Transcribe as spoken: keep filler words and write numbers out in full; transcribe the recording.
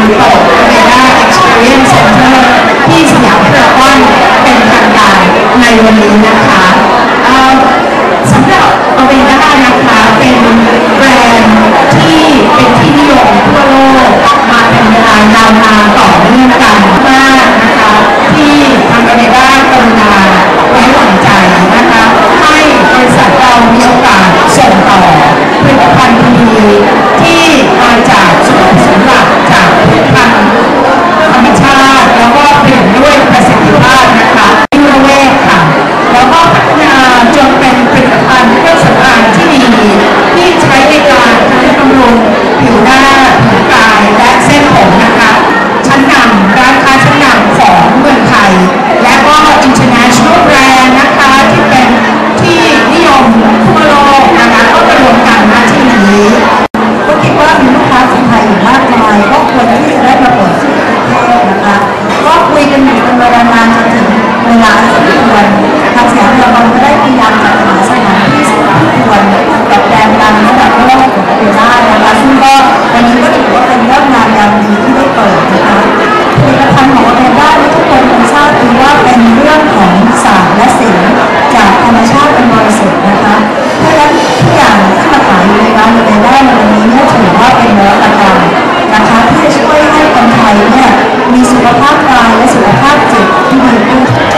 เปิด Aveda Experience Center ที่สยามพารากอนเป็นทางการในวันนี้นะคะสำหรับ Aveda นะคะเป็นแบรนด์ที่เป็นที่นิยมทั่วโลกมาเป็นเวลายาวนานต่อเนื่องกันมากนะคะที่ทาง Aveda กรุณาไว้วางใจนะคะให้บริษัทเรามีโอกาสส่งต่อผลิตภัณฑ์ดีๆที่มาจากส่วนผสมหลักจากผลิตภัณฑ์ธรรมชาติแล้วก็เปลี่ยนด้วยประสิทธิภาพนะคะอินโนเวทค่ะแล้วก็พัฒนาจนเป็นผลิตภัณฑ์เครื่องสำอางที่ดีที่ใช้ในการบำรุงผิวหน้าผิวกายและเส้นผมนะคะชั้นนำร้านค้าชั้นนำของเมืองไทยและก็ international brand นะคะที่เป็นที่นิยมทั่วโลกนะคะก็มารวมกันณที่นี้ก็คิดว่ามีลูกค้าคนไทยอยู่มากมายก็ควรที่จะได้มาเปิดที่ประเทศนะคะก็คุยกันอยู่เป็นเวลานานจนถึงเวลาสมควรทางสยามพารากอนก็ได้พยายามจัดหาสถานที่สมควรกับแบรนด์ดังระดับโลกของเอเวด้านะคะซึ่งก็วันนี้ก็ถือว่าเป็นเรื่องงานยามดีที่ได้เปิดนะคะผลิตภัณฑ์ของเอเวด้าทุกคนคงทราบดีว่าเป็นเรื่องของศาสตร์และศิลป์จากธรรมชาติเป็นบริสุทธิ์นะคะเพราะฉะนั้นทุกอย่างที่มาขายในร้านเอเวด้าในวันนี้เนี่ยถือว่าเป็นนวัตกรรมนะคะที่จะช่วยให้คนไทยเนี่ยมีสุขภาพกายและสุขภาพจิตที่ดีขึ้น